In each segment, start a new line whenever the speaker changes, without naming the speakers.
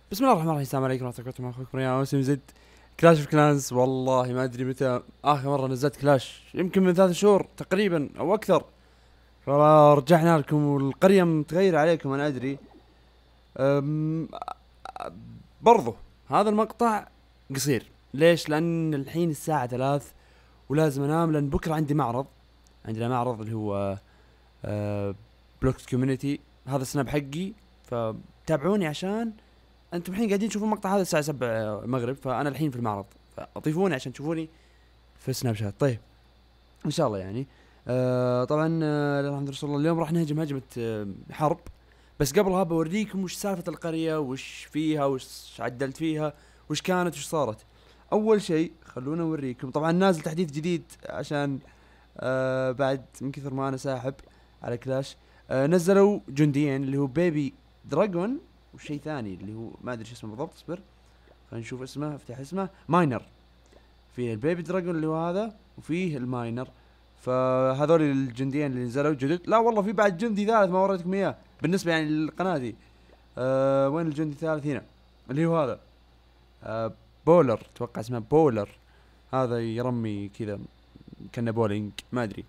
بسم الله الرحمن الرحيم. السلام عليكم ورحمة الله وبركاته. معكم ريان وسيم زد كلاش اوف كلانس. والله ما ادري متى اخر مرة نزلت كلاش، يمكن من 3 شهور تقريبا او اكثر. فرجعنا لكم والقرية متغيرة عليكم، انا ادري. أم... برضو هذا المقطع قصير. ليش؟ لان الحين الساعة 3 ولازم انام، لان بكرة عندي معرض. عندنا معرض اللي هو بلوكس كوميونيتي، هذا السناب حقي. فتابعوني عشان انتم الحين قاعدين تشوفون المقطع هذا الساعة 7 المغرب، فانا الحين في المعرض، فاضيفوني عشان تشوفوني في سناب شات. طيب ان شاء الله يعني. طبعا الحمد لله رسول الله. اليوم راح نهجم هجمة حرب، بس قبلها بوريكم وش سالفة القرية، وش فيها، وش عدلت فيها، وش كانت، وش صارت. اول شيء خلونا اوريكم، طبعا نازل تحديث جديد عشان بعد من كثر ما انا ساحب على كلاش. نزلوا جنديين اللي هو بيبي دراجون، وشيء ثاني اللي هو ما ادري شو اسمه بالضبط. اصبر خلينا نشوف اسمه، افتح اسمه ماينر. فيه البيبي دراجون اللي هو هذا، وفيه الماينر. فهذول الجنديين اللي نزلوا جدد. لا والله في بعد جندي ثالث ما وريتكم اياه بالنسبه يعني للقناه دي. وين الجندي الثالث؟ هنا اللي هو هذا. بولر، اتوقع اسمه بولر. هذا يرمي كذا كأنه بولينج، ما ادري.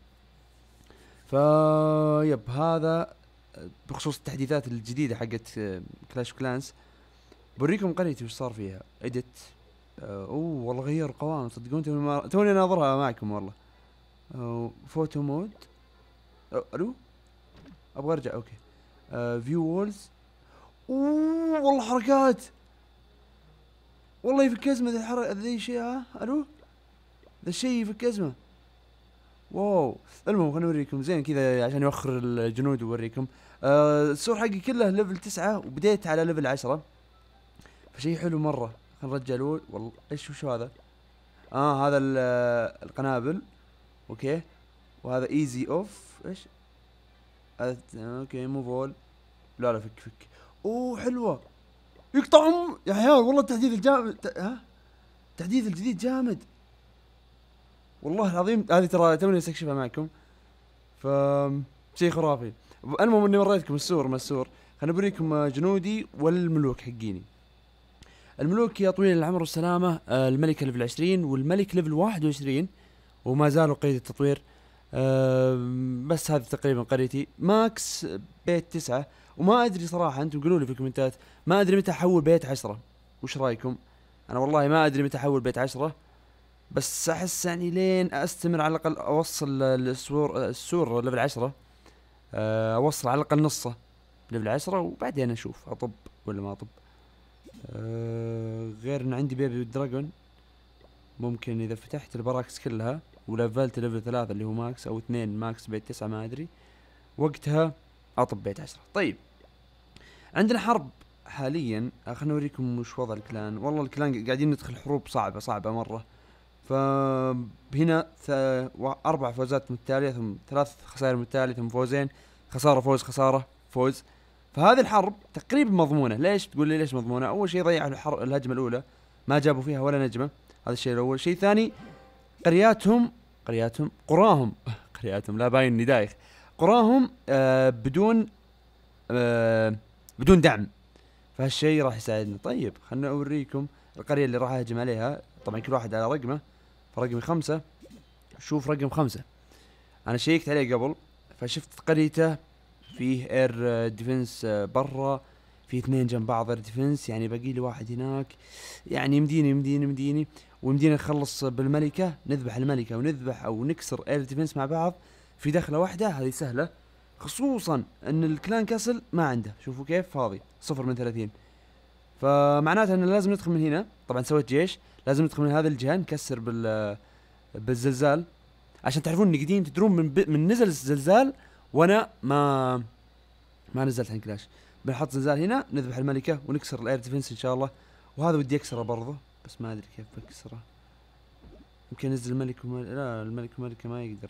يب هذا بخصوص التحديثات الجديده حقت كلاش كلانس. بوريكم قريتي وش صار فيها. اديت. اوه والله غير قوائم، صدقون توني ناظرها معكم والله. فوتو مود. الو، ابغى ارجع. اوكي. فيو وولز. اوه والله حركات، والله يفك ازمه ذا الحركه ذي شيء. الو، ذا الشيء يفك ازمه. واو. المهم خليني اوريكم زين كذا عشان يوخر الجنود واوريكم. السور حقي كله ليفل 9 وبديت على ليفل 10، فشي حلو مرة. خلينا نرجع الأول. والله ايش وش هذا؟ هذا القنابل. اوكي. وهذا ايزي اوف. ايش هذا؟ اوكي موف اول. لا لا، فك فك. اوه حلوة، يقطع يا حيال. والله التحديث الجامد التحديث الجديد جامد والله العظيم. هذه ترى توني استكشفها معكم، ف شيء خرافي. المهم اني وريتكم السور ما السور. خليني اوريكم جنودي والملوك حقيني. الملوك يا طويل العمر والسلامة، الملكة ليفل 20 والملك ليفل 21، وما زالوا قيد التطوير. بس هذه تقريبا قريتي ماكس بيت 9. وما ادري صراحة، انتم قولوا لي في الكومنتات، ما ادري متى احول بيت 10. وش رايكم؟ انا والله ما ادري متى احول بيت 10، بس احس يعني لين استمر على الاقل اوصل السور ليفل 10. اوصل على الاقل نصه ليفل 10، وبعدين اشوف اطب ولا ما اطب. غير ان عندي بيبي دراجون، ممكن اذا فتحت البراكس كلها ولفلت ليفل 3 اللي هو ماكس، او 2 ماكس بيت 9 ما ادري، وقتها اطب بيت 10. طيب عندنا حرب حاليا. خلنا اوريكم وش وضع الكلان. والله الكلان قاعدين ندخل حروب صعبة صعبة مرة. فهنا 4 فوزات متتالية، ثم 3 خسائر متتالية، ثم فوزين، خسارة فوز خسارة فوز. فهذه الحرب تقريبا مضمونة. ليش تقول لي ليش مضمونة؟ أول شيء ضيعوا الهجمة الأولى، ما جابوا فيها ولا نجمة. هذا الشيء الأول. شيء ثاني، قراهم قرياتهم، لا باين إني دايخ. قراهم بدون دعم، فهالشيء راح يساعدنا. طيب خلنا أوريكم القرية اللي راح أهجم عليها. طبعا كل واحد على رقمه، فرقمي 5. شوف رقم 5 أنا شيكت عليه قبل، فشفت قريته فيه اير ديفنس برا، في 2 جنب بعض اير ديفنس، يعني باقي لي واحد هناك. يعني يمديني ويمدينا نخلص بالملكة، نذبح الملكة ونذبح او نكسر اير ديفنس مع بعض في دخلة واحدة. هذه سهلة، خصوصا ان الكلان كاسل ما عنده. شوفوا كيف فاضي 0 من 30. فمعناته ان لازم ندخل من هنا. طبعا سويت جيش، لازم ندخل من هذه الجهة نكسر بالزلزال، عشان تعرفون اني قديم تدرون من نزل الزلزال وانا ما نزلت عن كلاش. بنحط زلزال هنا، نذبح الملكة ونكسر الاير ديفنس ان شاء الله. وهذا ودي اكسره برضه، بس ما ادري كيف بكسره. يمكن انزل الملك لا، الملك والملكة ما يقدر.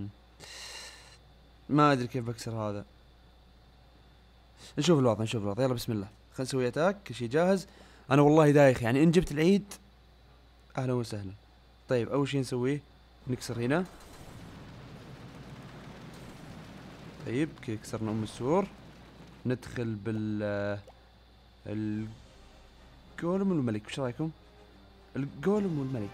ما ادري كيف بكسر هذا. نشوف الوضع يلا بسم الله. خلينا نسوي اتاك، كل شيء جاهز. انا والله دايخ يعني. ان جبت العيد اهلا وسهلا. طيب اول شيء نسويه نكسر هنا. طيب كذا كسرنا السور. ندخل بال الجولم والملك، وش رايكم؟ الجولم والملك.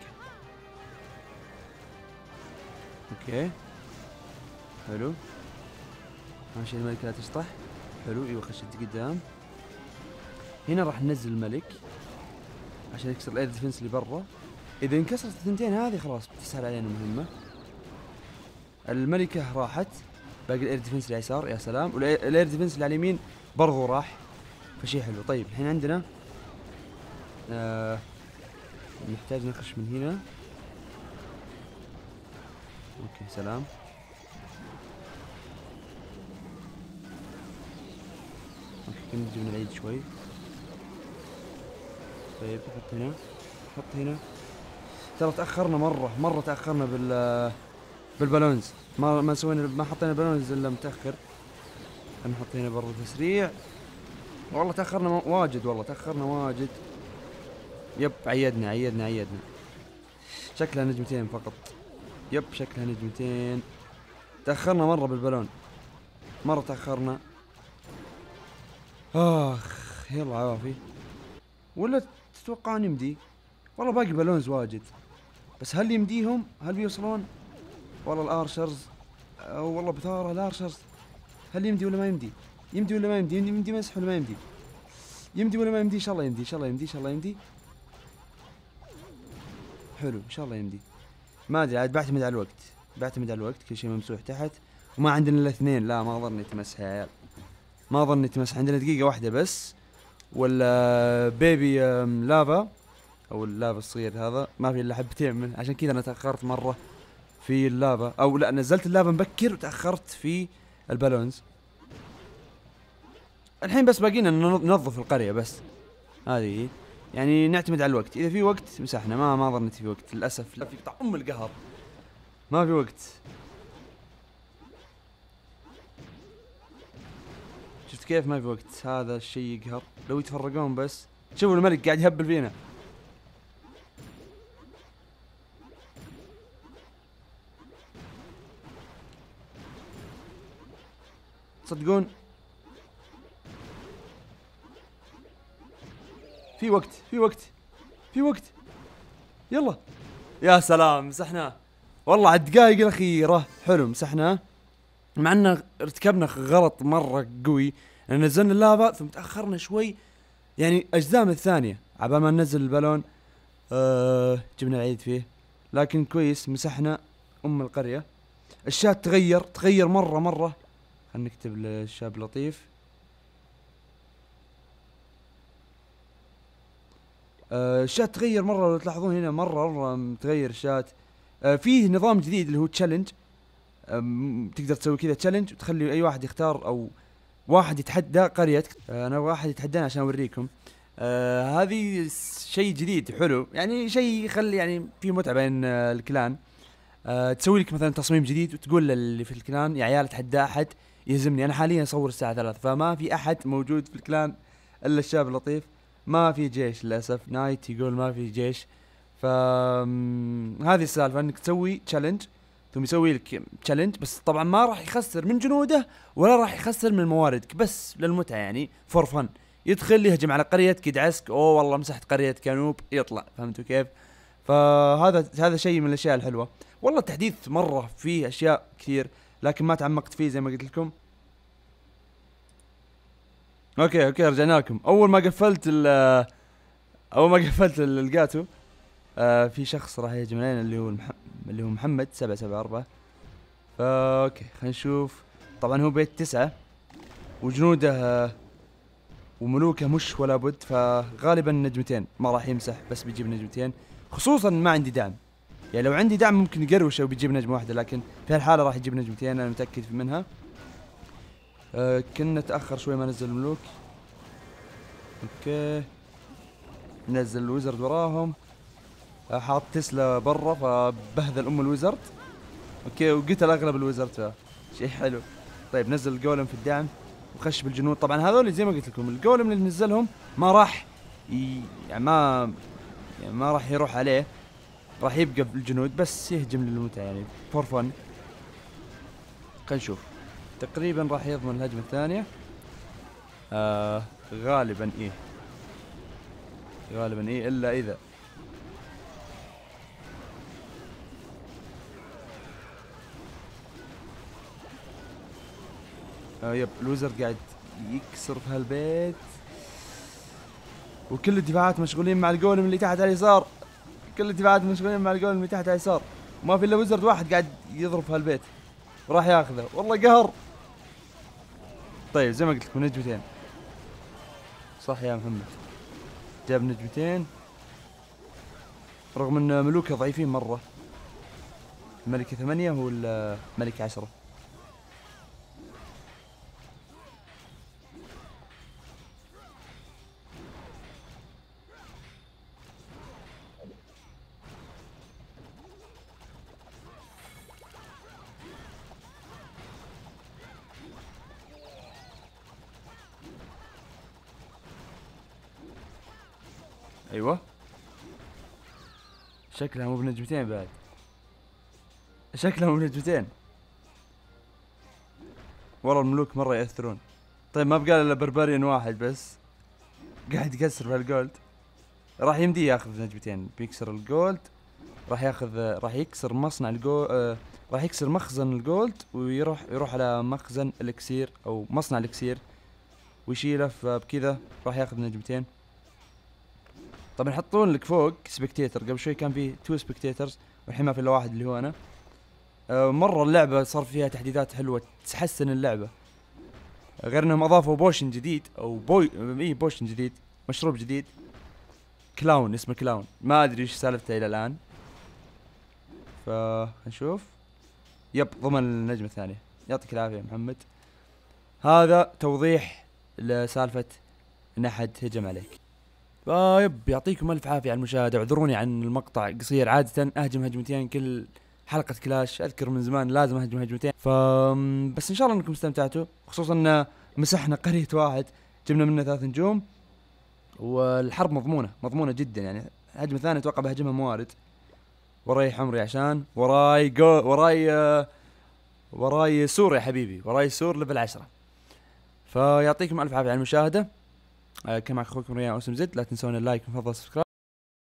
اوكي حلو. اهم شيء الملك لا تشطح. حلو ايوه خشيت قدام. هنا راح ننزل الملك عشان يكسر الاير ديفنس اللي برا. اذا انكسرت الثنتين هذه خلاص بتسهل علينا المهمة. الملكة راحت، باقي الاير ديفنس اللي على اليسار. يا سلام. والاير ديفنس اللي على اليمين برضو راح، فشي حلو. طيب الحين عندنا نحتاج نخش من هنا. اوكي سلام. اوكي كنا نجي من العيد شوي. طيب حط هنا، حط هنا. ترى تأخرنا مرة تأخرنا بالبالونز. ما سوينا، ما حطينا بالونز الا متأخر. نحط هنا برضو تسريع. والله تأخرنا واجد، والله تأخرنا واجد. يب عيدنا. شكلها نجمتين فقط. يب شكلها نجمتين. تأخرنا مرة بالبالون، مرة تأخرنا. يلا عوافي. ولا تتوقع نمدي؟ والله باقي بالونز واجد، بس هل يمديهم؟ هل بيوصلون؟ والله الارشرز، والله بثارة الارشرز. هل يمدي ولا ما يمدي؟ يمدي ولا ما يمدي؟ يمدي مسح ولا ما يمدي؟ يمدي ولا ما يمدي؟ ان شاء الله يمدي، ان شاء الله يمدي، ان شاء الله يمدي. حلو ان شاء الله يمدي. ما ادري عاد، بعتمد على الوقت، بعتمد على الوقت. كل شيء ممسوح تحت وما عندنا الا اثنين. لا ما اظن يتمسح يا عيال، ما اظن يتمسح. عندنا دقيقة واحدة بس، ولا بيبي لافا او اللافا الصغير هذا ما في الا حبتين منه. عشان كذا انا تاخرت مرة في اللافا، او لا نزلت اللافا مبكر وتاخرت في البالونز. الحين بس باقينا ننظف القرية بس، هذه يعني نعتمد على الوقت. اذا في وقت مسحنا، ما ظنيت في وقت للاسف. لا في قطع القهر، ما في وقت. شفت كيف ما في وقت؟ هذا الشيء يقهر. لو يتفرقون بس. شوفوا الملك قاعد يهبل فينا. تصدقون في وقت، في وقت. يلا يا سلام مسحناه. والله على الدقائق الاخيره. حلو مسحناه، مع ان ارتكبنا غلط مره قوي. نزلنا اللافا ثم تاخرنا شوي، يعني اجزاء من الثانيه عبال ما ننزل البالون. جبنا العيد فيه، لكن كويس مسحنا القريه. الشات تغير مره. خلينا نكتب للشاب لطيف. الشات تغير مرة. لو تلاحظون هنا مرة متغير الشات. فيه نظام جديد اللي هو تشالنج. تقدر تسوي كذا تشالنج وتخلي اي واحد يختار، او واحد يتحدى قريتك. انا واحد يتحدانا عشان اوريكم. هذه شيء جديد حلو، يعني شيء يخلي يعني في متعة بين الكلان. تسوي لك مثلا تصميم جديد وتقول للي في الكلان يا عيال اتحدى احد يهزمني. انا حاليا اصور الساعة 3، فما في احد موجود في الكلان الا الشاب اللطيف. ما في جيش للاسف. نايت يقول ما في جيش. هذه السالفة، انك تسوي تشالنج ثم يسوي لك تشالنج. بس طبعا ما راح يخسر من جنوده ولا راح يخسر من مواردك، بس للمتعة يعني فور فن. يدخل يهجم على قريتك يدعسك. اوه والله مسحت قرية كانوب، يطلع. فهمتوا كيف؟ فهذا شيء من الاشياء الحلوة. والله التحديث مرة فيه اشياء كثير، لكن ما تعمقت فيه زي ما قلت لكم. اوكي رجعنا لكم. اول ما قفلت الجاتو، في شخص راح يهجم علينا اللي هو محمد 774. اوكي خلينا نشوف. طبعا هو بيت 9 وجنوده وملوكه مش ولا بد، فغالبا نجمتين ما راح يمسح، بس بيجيب نجمتين. خصوصا ما عندي دعم، يعني لو عندي دعم ممكن يقروش وبيجيب نجمة واحدة، لكن في هالحالة راح يجيب نجمتين انا متأكد منها. كنا تأخر شوي ما نزل الملوك. اوكي نزل الويزرد وراهم. حاط تسلا برا فبهذل الويزرد. اوكي وقتل اغلب الويزرد، شيء حلو. طيب نزل الجولم في الدعم وخش بالجنود. طبعا هذول زي ما قلت لكم الجولم اللي نزلهم ما راح يعني ما راح يروح عليه، راح يبقى بالجنود بس يهجم للمتعة يعني فور فن. خلينا نشوف. تقريبا راح يضمن الهجمة الثانية. غالبا غالبا اي، الا اذا يب الوزر قاعد يكسر في هالبيت، وكل الدفاعات مشغولين مع الجولم اللي تحت على اليسار. كل الدفاعات مشغولين مع الجولم اللي تحت على اليسار، ما في الا ويزرد واحد قاعد يضرب في هالبيت وراح ياخذه. والله قهر. طيب زي ما قلت لكم نجمتين صح يا محمد، جاب نجمتين رغم ان ملوكه ضعيفين مرة. الملكة 8 والملكة 10. ايوه شكلها مو بنجمتين بعد، شكلها مو بنجمتين. والله الملوك مرة يأثرون. طيب ما بقى الا بربريان واحد بس قاعد يكسر في الجولد. راح يمديه ياخذ نجمتين، بيكسر الجولد، راح يكسر مصنع الجولد، راح يكسر مخزن الجولد ويروح على مخزن الاكسير او مصنع الاكسير ويشيله. فبكذا راح ياخذ نجمتين. طبعا يحطون لك فوق سبكتيتر، قبل شوي كان فيه 2 سبكتيترز والحين ما في الا واحد اللي هو انا. مرة اللعبة صار فيها تحديثات حلوة تحسن اللعبة، غير انهم اضافوا بوشن جديد او بوشن جديد، مشروب جديد، كلاون اسمه كلاون، ما ادري ايش سالفته الى الان. فنشوف. يب ضمن النجمة الثانية. يعطيك العافية يا محمد. هذا توضيح لسالفة ان احد هجم عليك. يب يعطيكم الف عافية على المشاهدة، اعذروني عن المقطع قصير، عادة اهجم هجمتين كل حلقة كلاش، اذكر من زمان لازم اهجم هجمتين. بس ان شاء الله انكم استمتعتوا، خصوصا ان مسحنا قرية واحد جبنا منه 3 نجوم، والحرب مضمونة جدا. يعني هجمة ثانية اتوقع بهجمها موارد. وراي حمري عشان وراي سور يا حبيبي، وراي سور ليفل 10. فيعطيكم الف عافية على المشاهدة. كان معكم اخوكم ريان اسم زد، لا تنسون اللايك وفضل السبسكرايب.